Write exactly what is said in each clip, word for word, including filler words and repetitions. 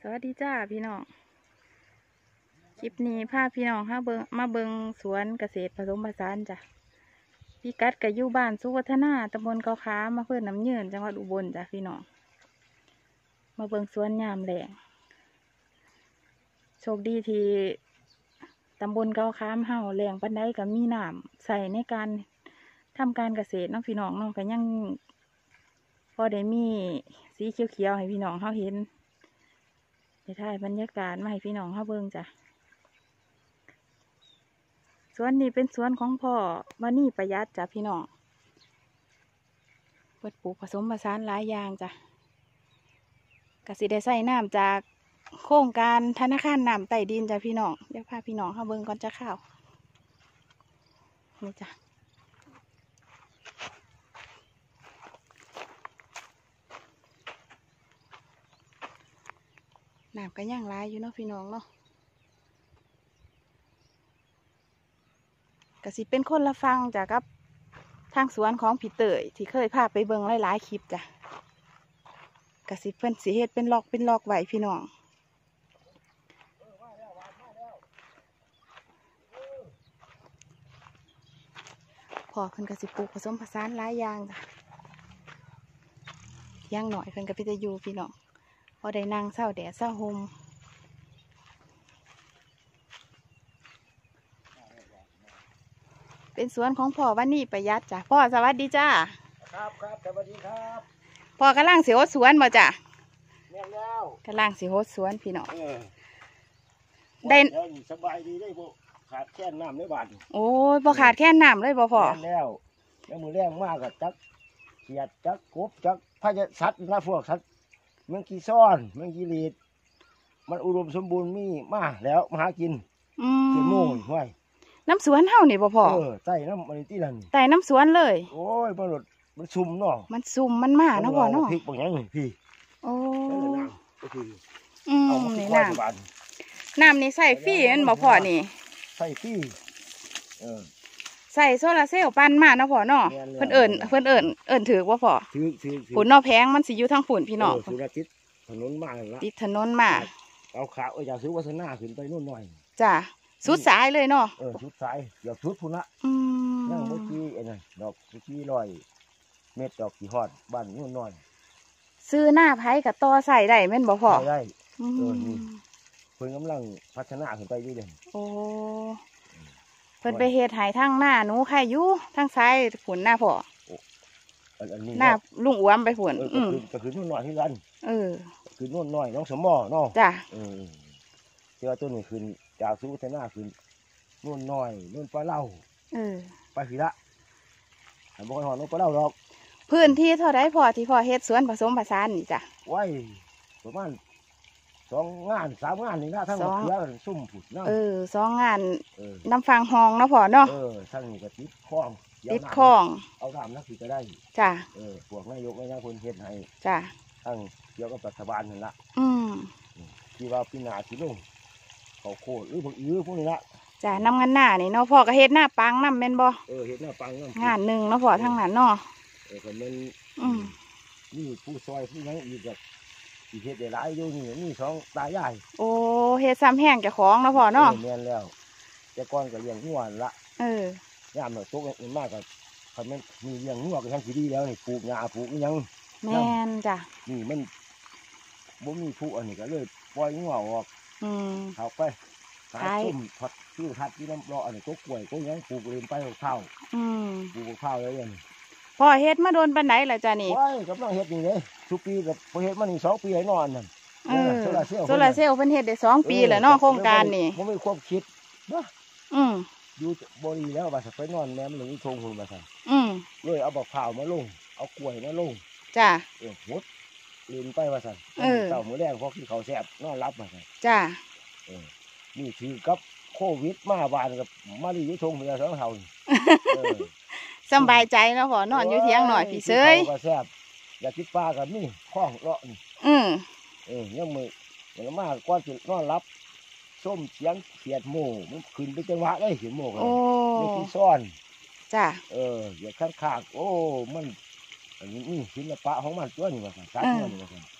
วัสดีจ้าพี่น้องคลิปนี้พาพี่น้องมาเบิงมาเบิงสวนเกษตรผสมผสานจ้ะพี่กัดกับอยู่บ้านสุวัฒนาตำบลเกาค้ามาเพื่อน้ำยืนจังหวัดอุบลจ้ะพี่น้องมาเบิงสวนยามแหลงโชคดีที่ตำบลเกาค้ามเฮาแหลงปันไดกับมีน้ำใส่ในการทำการเกษตรน้องพี่น้องน้องก็ยังพอได้มีสีเขียวๆให้พี่น้องเฮาเห็นจะถ่ายบรรยากาศมาให้พี่น้องเฮาเบิ่งจ้ะสวนนี้เป็นสวนของพ่อมานี่ประหยัดจ้ะพี่น้องเปิดปลูกผสมผสานหลายอย่างจ้ะกสิได้ใส่น้ำจากโครงการธนาคารน้ำใต้ดินจ้ะพี่น้องเดี๋ยวพาพี่น้องเฮาเบิ่งก่อนจะเข้านี่จ้ะน้ำก็ย่างร้ายอยู่เนาะพี่น้องเนาะกสิเป็นคนละฟังจากกับทางสวนของพี่เตยที่เคยพาไปเบิ่งหลายๆคลิปจ้ะกสิเพิ่นสิเฮ็ดเป็นล็อกเป็นล็อกไว้พี่น้องพอเพิ่นกสิปลูกผสมผสานหลายอย่างจ้ะย่างหน่อยเพิ่นก็ไปจะอยู่พี่น้องพอได้นั่งเศร้าแดดเศร้าลมเป็นสวนของพ่อวันนี้ประหยัดจ้ะพ่อสวัสดีจ้าครับครับสวัสดีครับพ่อกำลังสิโหดสวนบ่จ้ะแม่แล้วกำลังสิโหดสวนพี่น้องได้สบายดีได้บ่ขาดแค่น้ำในบ้านโอ้ยบ่ขาดแค่น้ำเลยบ่พ่อแล้วแล้วมือแรงมากกับจักเขียดจักกบจักพายสัตว์นะพวกสัตว์เมืองกีซ่อนเมืองกีรีดมันอุดมสมบูรณ์มีมาแล้วมาหากินกินโม่ห้วยน้ำสวนเฮานี่บ่พ่อเออใต้น้ำมันที่นั่นใต้น้ำสวนเลยโอ้ยมันหลดมันซุ่มเนาะมันซุ่มมันมาเนาะพ่อเนาะพริกบางอย่างพี่โอ้ก็คืออืมนี่น้ำน้ำนี่ใส่ฟรีนั่นบ่พ่อนี่ใส่ฟรีเออใส่โซลาเซลล์ปั่นมาเนาะพ่อเนาะเพิ่นเอิ้นเพิ่นเอิ้นเอิ้นถือว่าพ่อถือถือฝุ่นเนาะแพงมันสิอยู่ทางฝุ่นพี่น้องฝุ่นติดถนนมาแล้วติดถนนมาเอาขาเอออยากซื้อวัฒนาขึ้นไปนู่นหน่อยจ้ะสุดสายเลยเนาะเออสุดสายเดี๋ยวสุดพุ่นละนั่งเมื่อกี้ไอ้นั่นดอกเมื่อกี้ลอยเม็ดดอกกี่ฮอดบ้านนู่นหน่อยซื้อหน้าไผ่กับต่อใส่ได้แม่นบ่พ่อได้เออนี่เพิ่นกำลังพัฒนาขึ้นไปอยู่เด่นโอ้เพิ่นไปเฮ็ดหายทั้งหน้าหนูใครอยู่ทั้งซ้ายผุนหน้าพ่อหน้าลุงอ้วมไปผุนอืมก็คือนู่นหน่อยที่กันเออคือนู่นหน่อยน้องสมอเนาะจ้ะเออเจ้าตัวนี้ขึ้นจากสุวัฒนาขึ้นนู่นหน่อยนู่นปลาเล่าเออไปผีละแต่บอกหอนนู่นปลาเล่าหรอกพื้นที่เท่าไรพอที่พอเฮ็ดสวนผสมผสานนี่จ้ะไว้ประมาณสองงานสามงานนี่นะทั้งหมดเพื่อซุ่มผุดนะเออสองงานน้ำฟางห้องเนาะพอเนาะเออทั้งนี้ก็ติดคล้องติดคล้องเอาน้ำนักขี่ก็ได้จ้ะเออพวกนายกนายคนเฮ็ดให้จ้ะทั้งเกี่ยวกับรัฐบาลนั่นละอืมที่ว่าพี่นาที่ลงเขาโคตรหรือพวกอื้อพวกนี้ละจ้ะน้ำงานหน้านี่เนาะพ่อก็เฮ็ดหน้าปังน้ำแม่นบ่เออเฮ็ดหน้าปังน้ำงานหนึ่งเนาะพ่อทั้งนั้นเนาะเออก็มันอืมนี่ผู้ซอยผู้ยังอีกแบบอีเฮ็ดได้หลายอยู่นี่นี่สองตายายโอ้เฮ็ดซ้ำแห้งเจ้าของเนาะพ่อเนาะแม่นแล้วแต่ก่อนก็เลี้ยงงัวละเออยามเนาะตกเงินมากก็คันมันมีเลี้ยงงัวก็ทั้งสิดีแล้วนี่ปลูกหญ้าปลูกยังแม่นจ้ะนี่มันบ่มีผู้อันนี้ก็เลยปล่อยงัวออกอืมเข้าไปขายส้มผัดชื่อผัดที่น้ำรออันนี้ก็กล้วยก็ยังปลูกเรียนไปข้าวอืมปลูกข้าวเลยอันพ่อเฮ็ดมาโดนปานไหนล่ะจ้ะนี่โอ้ยกำลังเฮ็ดนี่เลยทุกปีกับพอเฮ็ดมานี่สองปีไอ้นอนนั่นเออโซลาเซลล์โซลาเซลล์เพิ่นเฮ็ดได้สองปีแล้วเนาะโครงการนี่บ่มีความคิดบ่อืมอยู่บ่ดีแล้วว่าสิไปนอนแม่มันเลยทงพุ่นว่าซั่นอืมเลยเอาบักพร้าวมาลงเอากล้วยมาลงจ้ะเออหมดเล่นไปว่าซั่นเออเช้ามื้อแลงพอกินข้าวแซ่บนอนหลับว่าซั่นจ้ะเออนี่ถือกับโควิดมาบ้านกับมาลีอยู่ทงเฮือสองเฮาเออสบายใจเนาะพ่อนอนอยู่เถียงหน่อยพี่เซยก็แซ่บอยากกินปลากับนี่คล้องเลาะนี่อืมเออยังมืออย่างมากก้อนสินอนรับส้มเสียงเขียดโม่มันขึ้นไปจังหวะได้เขียดโม่กันนี่ที่ซ่อนจ้ะเอออย่าข้างขากโอ้มันอันนี้นี่ศิลปะของมันตัวนี้ว่าสันสายตัวนี้ว่าสันพอ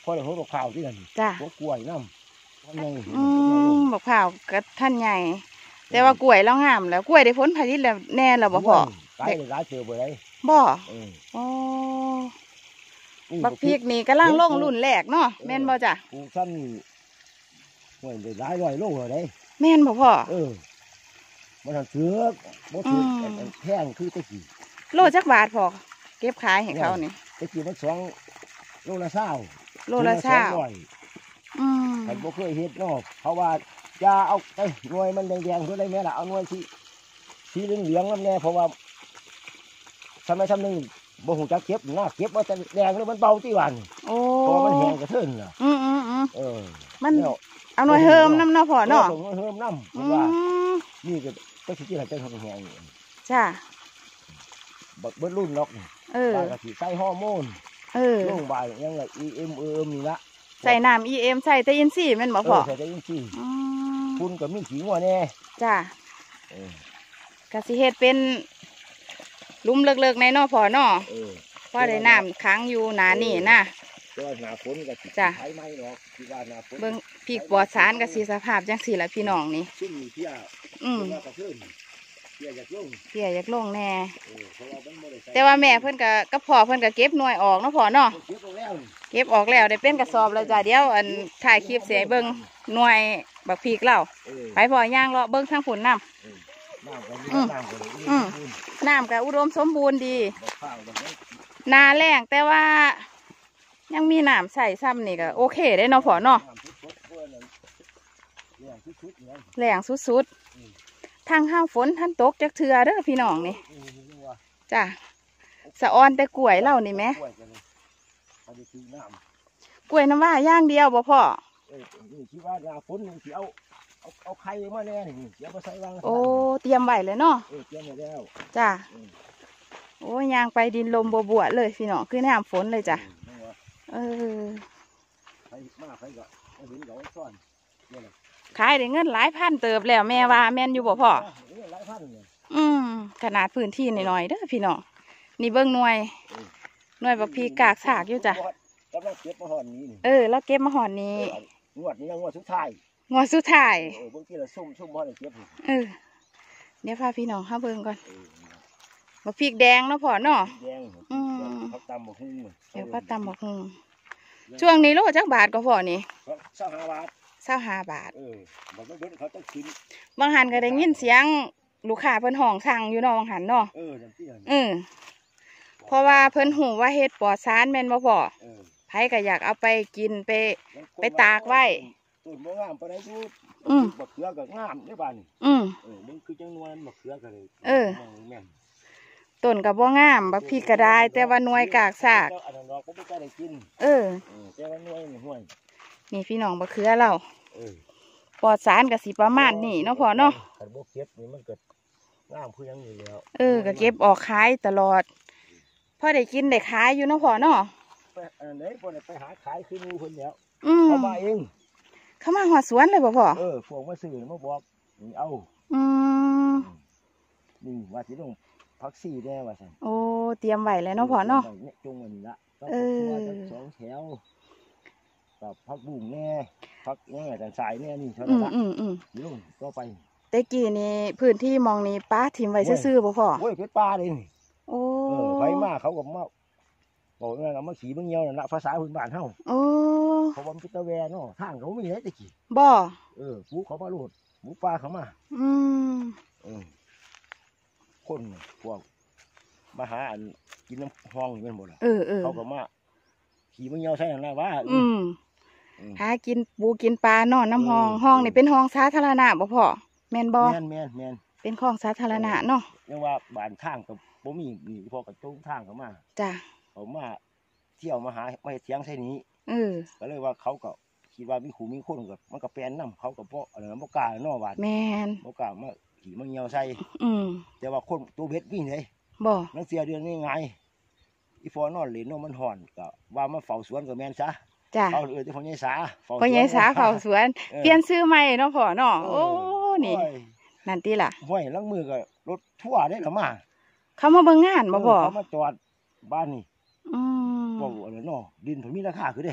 อได้หัวบักข่าวที่นั่นจ้ะหัวกล้วยน้ำท่านใหญ่อืมบักพร้าวก็ท่านใหญ่แต่ว่ากล้วยแล้วงามแล้วกล้วยได้ผลผลิตแล้วแน่แล้วบ่พ่อตายได้หลายเจอบ่ได้บ่เอออ๋อนี่บักพริกนี่กำลังลงรุ่นแรกเนาะแม่นบ่จ้ะปลูกซ้ำนี่ห่วยได้หลายร้อยโลเลยแม่นบ่พ่อเออมันเถือกบ่ถือกอืมแพงคือตะกี้โลจักบาทพ่อเก็บขายให้เขานี่ตะกี้มันสองโลละเศร้าโลละเช้าสองร้อยอืมฉันบ่เคยเฮ็ดเนาะเพราะว่าอย่าเอาไอ้หน่วยมันแดงๆเพื่อได้แม่ล่ะเอาหน่วยที่สีเหลืองๆนั่นแน่เพราะว่าทำไมทำนึงบ่หูจักเก็บนะเก็บว่าแต่แดงแล้วมันเบาที่วันโอ้เพราะมันแห้งกระเทินน่ะอืมอืมอืมเออมันแล้วเอาหน่อยเฮิมน้ำเนาะพ่อเนาะตรงนั้นเฮิมน้ำเพอืราะว่ามนี่ก็ก็สิที่ไหนจะทำแห้งอยู่จ้ะบักเบิดรุ่นล็อกนี่เออบางกะสิใส่ฮอร์โมนเออลงบายยังไง อี เอ็ม เอิมนี่ละใส่น้ำ อี เอ็ม ใส่แต่อินทรีย์แม่นบ่เอพ่ออใส่ได้ยังซี่อืมคุณก็มีขี้งัวแน่จ้ะเออกสิเฮ็ดเป็นหลุมเลิกๆในเนาะพ่อเนาะเออพอได้น้ำค้างอยู่หนานี่นะแต่ว่าหน้าฝนก็สิจ้ะใช้ไม้หรอกที่ว่าหน้าฝนเบิ่งพริกปลอดสารกสิสภาพจังสี่ละพี่น้องนี่ซุ่มเพี้ยอืมเวลากระเทินเพี้ยอยากลงเพี่ยอยากลงแน่เออเพราะว่ามันบ่ได้ใส่แต่ว่าแม่เพิ่นก็กับพ่อเพิ่นก็เก็บหน่วยออกเนาะพ่อเนาะเก็บเอาแล้วนี่เก็บออกแล้วได้เป็นกระสอบแล้วจ้ะเดี๋ยวอันถ่ายคลิปเสียเบิ่งหน่วยบักพริกเล่าเออไปพ่อย่างเลาะเบิ่งทางฝุ่นน้น้ำก็มีอืมน้ำก็เลยอืม ำน้ำก็อุดมสมบูรณ์ดีบักข้าวบักนั้นนาแรงแต่ว่า ยังมีน้ำใส่ซ้ำนี่ก็โอเคได้เนาะพ่อเนาะน้ำทุกๆเพื่อนนั่นเรื่องทุกๆเนี่ยแรงสุดๆทางห้างฝนท่านตกจักเทือเด้อพี่น้องนี่อืมนี่ว่าจ้ะสะออนแต่กล้วยเล่านี่ไหมกล้วยกันเลยเขาจะซื้อน้ำกล้วยน้ำว่าย่างเดียวบ่พ่อเออนี่คิดว่าหน้าฝนนี่สิเอาเอาเอาไข่มาแน่นี่เสียมาใส่วางโอ้เตรียมไว้เลยเนาะเออเตรียมไว้แล้วจ้ะอืมโอ้ยางไปดินลมบัวบวเลยพี่น้องคือน้ำฝนเลยจ้ะนี่ว่าเออไข่มาไข่ก็เอาเห็นเขาซ่อนเนี่ยนะขายได้เงินหลายพันเติบแล้วแม่ว่าแม่นอยู่บ่พ่อเออหลายพันเนี่ยอืมขนาดพื้นที่น้อยๆเด้อพี่น้องนี่เบิ้งหน่วยหน่วยบักพีกากสากอยู่จ้ะกำลังเก็บมาหอนนี้นี่เออแล้วเก็บมาหอนนี้เอองวดนี้ยังงวดสุดท้ายงวดสุดท้ายเออบางทีเราซุ่มซุ่มบ่ได้เก็บอยู่เออเดี๋ยวพาพี่น้องเข้าเบิ้งก่อนเออบักพีกแดงเนาะพ่อเนาะแดงอืมเขาตำบักหุ่งเดี๋ยวก็ตำบักฮุงช่วงนี้โลจักบาทก็พ่อนี่เขาเศร้าหาบาทเศร้าห้าบาทเออบอกว่าเบิ้ลเขาต้องกินบางหันก็ได้ยินเสียงลูกค้าเพิ่นห้องสั่งอยู่เนาะบางหันเนาะเออจังที่นั่นอืมเพราะว่าเพิ่นหูว่าเฮ็ดปลอดสารแม่นบ่พ่อเออไผก็อยากเอาไปกินไป ไปตากไว้ต้นบ่งามปานใดอยู่อืมบักเขือก็งามในบ้านนี่อืมเออมึงคือจังนวลบักเขือก็เลยเออมงแม่นต้นก็บ่งามบักพริกก็ได้ แต่ว่าหน่วยกากซากอันนั้นเราก็บ่ได้กินเออเออแต่ว่าหน่วยนี่ห่วยนี่พี่น้องบักเขือเราเออปลอดสารก็สิประมาณนี้เนาะพ่อเนาะคันบ่เก็บนี่มันก็งามคือหยังนี่แล้วเออก็เก็บออกขายตลอดพอได้กินได้ขายอยู่เนาะพ่อเนาะไปอันไหนบ่ได้ไปหาขายคือหมู่เพิ่นแล้วอืมเอามาเองเข้ามาหัวสวนเลยบ่พ่อเออพวกมาซื้อมาบอกนี่เอาอืมนี่ว่าสิลงผักซี่แน่ว่าซั่นโอ้เตรียมไว้แล้วเนาะพ่อเนาะยจงอันนี้ละต้องเออตัวจักสองแถวกับผักบุ้งแน่ผักยังไงแต่สายแน่นี่เท่าอืนั้นมละอืมอืมนี่ลงก็ไปแต่กี้นี่พื้นที่หมองนี้ป้าถิ่มไว้ซื่อๆบ่พ่อโอ้ยเป็นปลาเลยนี่โอ้เออไปมาเขาก็มาบอกว่าเอามาขี่เบิ่งเหี่ยวนั่นละภาษาพื้นบ้านเฮาโอ้เพราะว่ามันเป็นตะแวเนาะทางเขาไม่ได้ตะกี้บ่เออปูเขามาโลดหมูปลาเขามาอืมเออคนพวกมาหาอันกินน้ำห้องนี่แม่นบ่ล่ะเออเออเขาก็มาขี่เบิ่งเหี่ยวใส่นั่นละว่าอืมอืมหากินปูกินปลานอนน้ำห้องเออห้องนี่เป็นห้องสาธารณะบ่พ่อแม่นบ่แม่นแม่นแม่นเป็นห้องสาธารณะเนาะเรียกว่าบ้านทางกับบ่มีนี่พอกับตรงทางเขามาจ้ะเขามาเที่ยวมาหามาเฮ็ดเสียงใส่นี้เออก็เลยว่าเขาก็คิดว่ามีขู่มีคนก็มันก็แปลนนํเขาก็บ่อะไรบ่กล้าเนาะว่าแม่นบ่กล้ามาขี่มาเหี่ยวใส่อืมแต่ว่าคนตัวเบ็ดมีเด้บ่นักเสียเดือนนี้ไงอีฟอนอนเล่นเนาะมันห่อนก็ว่ามาเฝ้าสวนก็แม่นซะจ้ะเอาเออที่พ่อใหญ่สาเฝ้าสวนพ่อใหญ่สาเฝ้าสวนออเปลี่ยนชื่อใหม่เนาะพ่อเนาะเอโอ้อนี่โอ้ยนั่นติล่ะห้วยลังมือก็รถทั่วร์ได้ก็มาเขามาเบิ่งงานบ่พ่อเเขามาจอดบ้านนี่อืมบอกอะไรเนาะดินผมมีราคาคือได้หั่นอ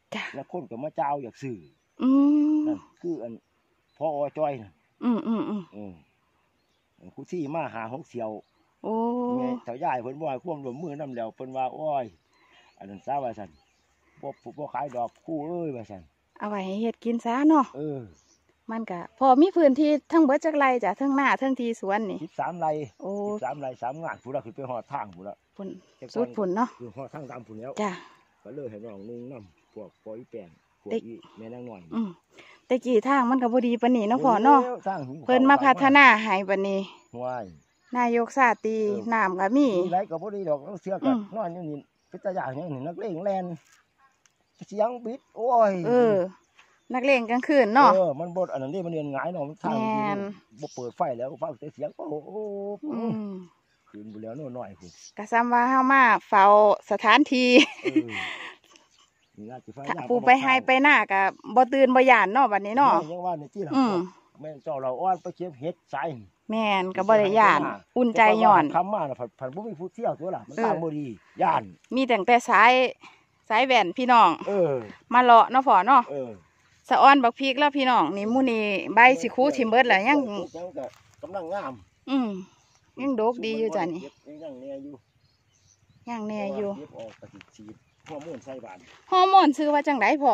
จ้ะแล้วคนก็มาเจ้าอยากซื้ออืมนั่นคืออันพ่ออจ้อยนั่นอืมอืมอืมเออผู้ที่มาหาหกเสียวโอ้แม่เฒ่าย่ายเพิ่นบ่ให้ความร่วมมือนำแล้วเพิ่นว่าโอ้ยอันนั้นซะว่าซั่นบ่บ่ขายดอกคู่เอ้ยว่าซั่นเอาไว้ให้เฮ็ดกินซะเนาะเออมันก็พอมีพื้นที่ทั้งเบิดจักไรจ้ะทั้งหน้าทั้งที่สวนนี่สิบสามไร่โอ้สิบสามไร่สามงานพุ่นละขึ้นไปฮอดทางพุ่นละผลสุดผลเนาะคือฮอดทางตามพุ่นแล้วจ้ะก็เลยให้น้องนุ่งนำพวกปอยแป้งพวกเด็กอีแม่นางน้อยอืมแต่กี่ทางมันก็บ่ดีปานนี้เนาะพ่อเนาะโยทางหิวเพิ่นมาพัฒนาให้บัดนี้ห่วยนายกสาตรีน้ำก็มีมีไรก็บ่ดีดอกเสืออืก็มนอนอยู่นี่เป็นตาย่างอย่างนี้นักเลงแล่นเสียงบิดโอ้ยเออ นักเลงกลางคืนเนาะเออมันบดอันนั้นนี่มันเรียนหงายเนาะมันทางแม่นบ่เปิดไฟแล้วฟังแต่เสียงโอ้โหอืมคืนไปแล้วน้อยๆพุ่นก็ซ้ำว่าเฮามาเฝ้าสถานที่เออนี่น่าสิฟ้าย่างปูไปให้ไปหน้าก็บ่ตื่นบ่ย่านเนาะบัดนี้เนาะแม่ยังว่านี่ที่ล่ะอืมแม่นเจ้าเราอ้อนไปเก็บเห็ดใส่แม่นก็บ่ได้ย่าน อุ่นใจย่อนคำมาน่ะผัดผัดบ่มีผู้เที่ยวตัวล่ะมันเออตามบ่ดีย่านมีแต่งแต่สายสายแว่นพี่น้องเออมาเลาะเนาะพ่อเนาะเออสะออนบักพริกแล้วพี่น้องนี่หมู่นี่ใบสิคูทิ่มเบิดแล้วยังยังก็กำลังงามอืมยังดกดีอยู่จ้ะนี่เก็บยังแน่อยู่ยังแน่อยู่เก็บออกกระสิฉีดฮอร์โมนใส่บานฮอร์โมนซื้อว่าจังไดพ่อ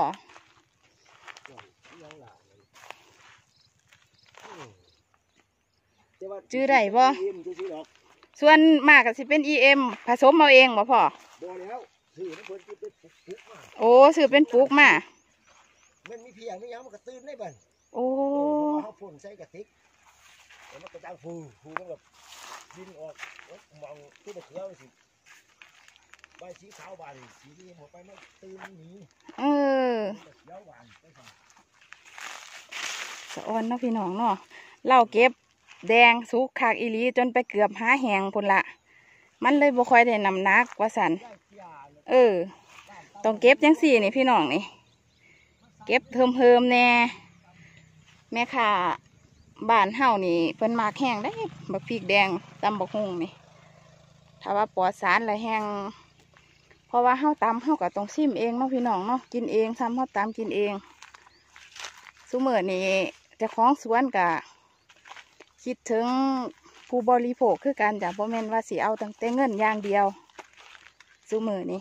ยังหลายเลยเออแต่ว่าจื้อได้บ่อิ่มซื่อๆดอกส่วนมากก็สิเป็น อี เอ็ม ผสมเอาเองบ่พ่อบ่แล้วซื้อน้ำเพิ่นที่เป็นปุ๊กๆมาโอ้ซื้อเป็นปลูกมามันมีเพียงมีหยังมันก็ตื่นได้บัดโอ้เออเพราะว่าเขาพ่นใส่กระติกแล้วมันก็จะฟูฟูมันแบบดินออกแล้วมองที่มะเขือมันสิใบสีขาวบานสีนี้หมดไปมันตื่นหนีเออมันก็เขียวหวานไปค่ะสะออนเนาะพี่น้องเนาะเราเก็บแดงสุกคักอีหลีจนไปเกือบหาแหงพุ่นละมันเลยบ่ค่อยได้น้ำหนักว่าสันได้เสียเลยเออ ต้องเก็บจังสี่นี่พี่น้องนี่ เก็บเพิ่มเพิ่มๆแน่แม่ค่ะบ้านเฮานี่เพิ่นมากแห้งได้บักพริกแดงตำบักฮุ่งนี่ถ้าว่าปลอดสารละแห้งเพราะว่าเฮาตำเฮาก็ต้องซิมเองเนาะพี่น้องเนาะกินเองซ้ำเฮาตำกินเองซุมื้อนี้เจ้าของสวนก็คิดถึงผู้บริโภคคือกันจ้ะบ่แม่นว่าสิเอาตั้งแต่เงินอย่างเดียวซุมื้อนี้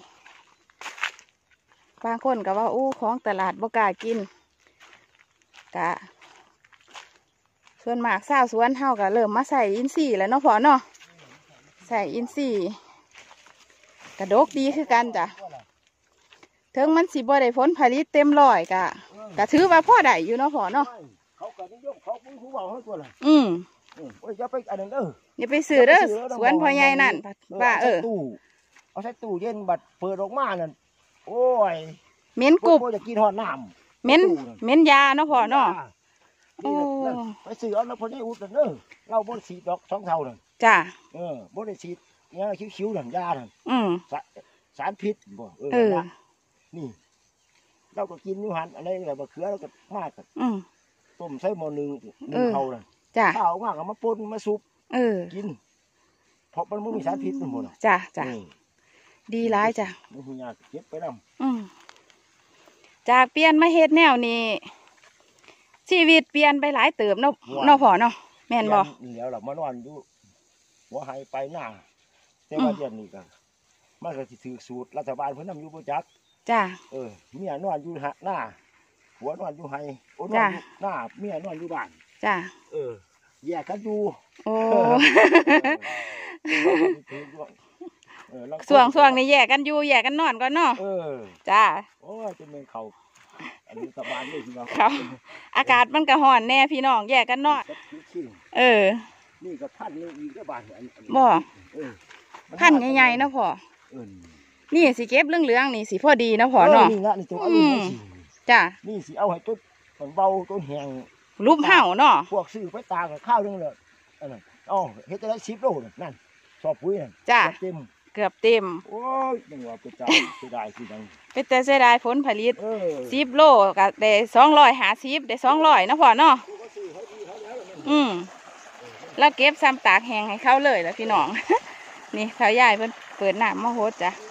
บางคนก็ว่าอู้ของตลาดบ่กล้ากินกะส่วนมากสาวสวนเฮาก็เริ่มมาใส่อินทรีย์แล้วเนาะพ่อเนาะใส่อินทรีย์กระดกดีคือกันจ้ะถึงมันสิบ่ได้ผลผลิตเต็มร้อยกะกะถือว่าพ่อได้อยู่เนาะพ่อเนาะเขาก็นิยมเขาพูดผู้เบาให้ตัวละอืมเออโอ้ยอย่าไปอันนั้นเด้ออย่าไปซื้อเด้อสวนพ่อใหญ่นั่นว่าเออใส่ตู้เอาใส่ตู้เย็นบัดเปิดออกมานั่นโอ้ยเหม็นกรุบบ่จะกินหอดน้ำเหม็นเหม็นยาเนาะพ่อเนาะนี่น่ะโอ้นั่นไปซื้อเอาแล้วพอได้อุดนั่นเด้อเราบ่ได้ฉีดดอกสองเท่านั่นจ้ะเออบ่ได้ฉีดยาคิ้วๆนั่นยานั่นอืมสาสารพิษบ่เออเออนั่นล่ะนี่ เราก็กินอยู่หันอะไรอะไรบะเขือเราก็มากอืมต้มใส่หม้อหนึงหเอนึ่งอเขานั่นจ้ะข้าวมากก็มาป่นมาซุปเออกิน เพราะมันบ่มีสารพิษมันหมดน่ะจ้ะจ้ะเออดีร้ายจ้ะมันมียาเก็บไปนำอืมจากเปลี่ยนมาเฮ็ดแนวนี้ชีวิตเปลี่ยนไปหลายเติบเนาะเนาะพ่อเนาะแม่นบ่นี่แล้วล่ะมานอนอยู่หัวไห้ไปหน้าแต่ว่าอืมเดือนนี้ก็มันก็สิถือสูตรรัฐบาลเพิ่นนำอยู่บ่จักจ้ะเออเมียนอนอยู่หะหน้าหัวนอนอยู่ไห้โอ้นอนจ้ะอยู่หน้าเมียนอนอยู่บ้านจ้ะเออแยกกันอยู่โอ้เออแล้วส่วงส่วงนี่แยกกันอยู่แยกกันนอนก่อนเนาะเออจ้าโอ้ยจะเป็นเขาอันนี้สบายเลยทีเดียวเขาอากาศมันก็ร้อนแน่พี่น้องแยกกันนอนสักชิ้นเออนี่ก็พันหนึงอีกก็บาทอันอันบ่เออพันใหญ่ๆเนาะพ่อเออนี่สิเก็บเหลืองๆนี่สิพอดีเนาะพ่อเนาะนี่ละนี่ตัวเอาอืนี่มสิจ้ะนี่สิเอาให้ต้นมันเบาต้นแห้งรูปเห่าเนาะพวกซื้อไปตากกับข้าวนึงเลยอันนั้นอ๋อเฮ็ดจะได้สิบโลนั่นนั่นชอบปุ๋ยนั่นจ้ะเต็มเกือบเต็มโอ้ยยังว่าไปจ่ายไปได้สิดังเป็นแต่เสียดายผลผลิตเออสิบโลก็ได้สองร้อยห้าสิบได้สองร้อยเนาะพ่อเนาะเขาซื้อเขาดีเขาแล้วนั่นอืมแล้วเก็บซ้ำตากแห้งให้เขาเลยแล้วพี่น้อง นี่เขายายเพิ่นเปิดน้ำมาโหดจ้ะเ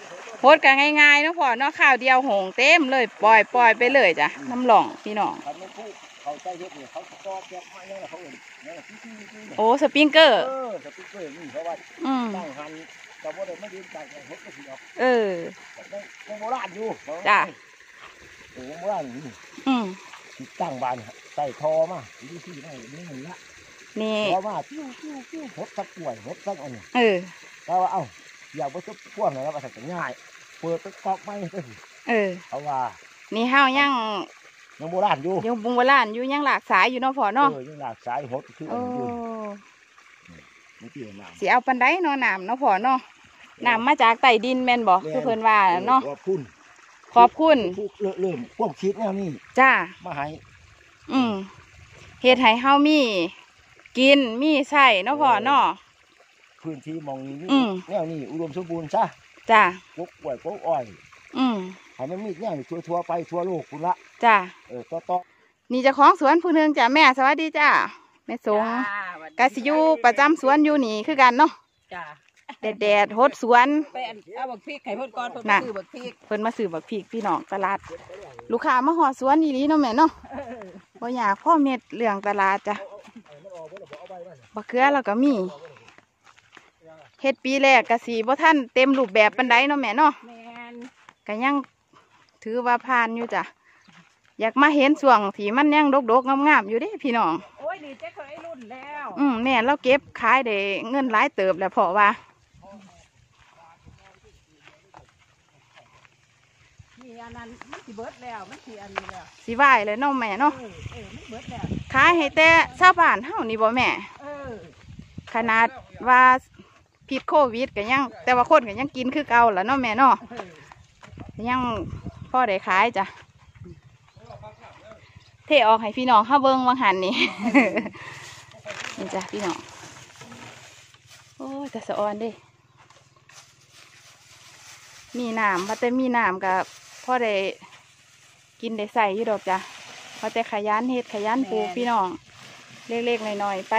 โพดกันง่ายๆเนาะพ่อเนาะข้าวเดียวหงเต็มเลยปล่อยปล่อยไปเลยจ้ะน้ำหลองพี่น้องเขาไม่พูดเขาใจเย็นเนี่ยเขาตอกแกะมาเนี่ยเขาเองเนี่ยที่ที่ที่โอ้สปริงเกอร์เออสติ๊กเกอร์นี่เพราะว่าอืมตั้งหันกับว่าได้ไม่ยืนจากเฮ็ดก็สิครับเออในโบราณอยู่จ้ะโอ้โบราณนี่อืมที่ตั้งบ้านใส่ทอมาที่ที่ไม่ไม่เห็นละนี่ทอมาปิ้วปิ้วปิ้วหดสักป่วยหดสักอันนี้เออแล้วว่าเอ้าอยากไปสักพวกไหนแล้วมาใส่ง่ายเปิดตะกอกไม่ได้เออเขาว่านี่ห้าวยังยังโบราณอยู่ยังบุงโบราณอยู่ยังหลากสายอยู่เนาะพ่อเนาะเออยังหลากสายหดคืออัโอ้นนี้อยู่นี่เกี่ยวน้ำสิเอาปันไดเนาะน้ำเนาะพ่อเนาะน้ำมาจากใต้ดินแม่นบ่คือเพิ่นว่าเนาะขอบคุณขอบคุณผู้เริ่มพวกคิดแนวนี้จ้ามาให้อืมเฮ็ดให้เฮามีกินมีใช้เนาะพ่อเนาะพื้นที่มองนี้อืมแนวนี้อุดมสมบูรณ์ซะจ้าพวกกล้วยพวกอ้อยอืมให้มันมีแนวทั่วทั่วๆไปทั่วโลกคุณละจ้าเออต่อต่อนี่เจ้าของสวนผู้หนึงจ้ะแม่สวัสดีจ้าแม่สงกสิอยู่ประจำสวนอยู่นี่คือกันเนาะจ้าแดดแดดๆหดสวนไปอันเอาบักพริกไข่เพิ่นก่อนเพิ่นน่ะซื้อบักพริกเพิ่นมาซื้อบักพริกพี่น้องตลาด ลูกค้ามาหอดสวนอีหลีเนาะแม่เนาะบ่อยากพ่อเม็ดเรื่องตลาดจ้ะบักเขือเราก็มีเฮ็ดปีแรกก็สิบ่ทันเต็มรูปแบบปานใดเนาะแม่เนาะแม่นก็ยังถือว่าผ่านอยู่จ้ะอยากมาเห็นส่วงที่มันยังดกๆงามๆอยู่เด้พี่น้องโอ้ยนี่เจ๊เคยรุ่นแล้วอืมแม่เราเก็บขายได้เงินหลายเติบแล้วเพราะว่ามีอันนั้นมันสิเบิดแล้วมันสิอันนี้แล้วสิไหวเลยเนาะแม่เนาะเออเออมันเบิดแล้วขายให้แต่ชาวบ้านเฮานี่บ่แม่เออขนาดว่าพิษโควิดก็ยัง แต่ว่าคนก็ยังกินคือเก่าแหล้วเนาะแม่เนาะเออยังพอได้ขายจ้ะเทออกให้พี่น้องเข้าเบิ้งวังหันนี่ นี่จ้ะพี่น้องโอ้ยแต่สะออนเด้มีน้ำพอแต่มีน้ำกับพ่อได้กินได้ใส่อยู่ดอกจ้ะพอแต่ขยันเฮ็ดขยันปลูกพี่น้องเล็กๆหน่อยๆไป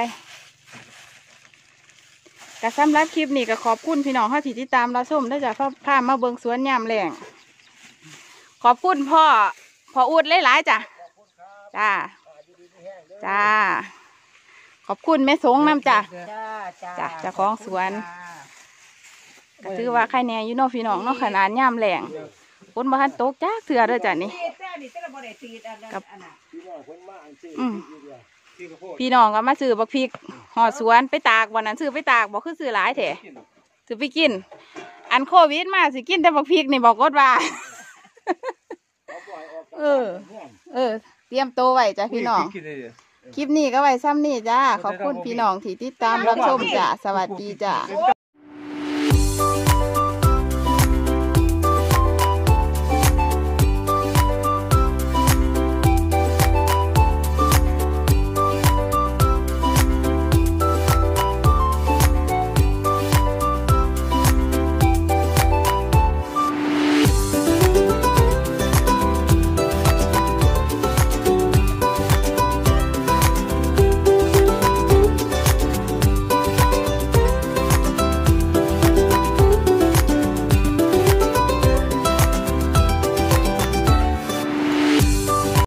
กะสำหรับคลิปนี้ก็ขอบคุณพี่น้องที่ติดตามเราชมได้จากพามาเบิ่งสวนยามแรงขอบคุณพ่อพ่ออูดหลายๆจ้ะจ้าจ้าขอบคุณแม่สงน้ำจ้ะจ้าจ้าจ้ะเจ้าของสวน ก็ถือว่าใครแน่อยู่เนาะพี่น้องเนาะขนาดยามแรงฝนบ่ทันตกจ้าเถื่อเด้อจ้ะนี่ตีดจ้านี่เจ้าบ่ได้ตีดอันนั้นกับอันน่ะพี่น้องคนมาอันซื้ออืมอยู่เดียวพี่น้องก็มาซื้อบักพริกหอดสวนไปตากวันนั้นซื้อไปตากบอกคือซื้อหลายแถซื้อไปกิน อันโควิดมาสิกินแต่บักพริกนี่บอกกดว่าเขาปล่อยออกจากเออบ้านเออ เตรียมโตวไว้จ้ะพี่น้อง คลิปนี้ก็ไว้ซ้ำนี่จ้า ขอบคุณพี่น้องที่ติดตามรับชมจ้ะ สวัสดีจ้า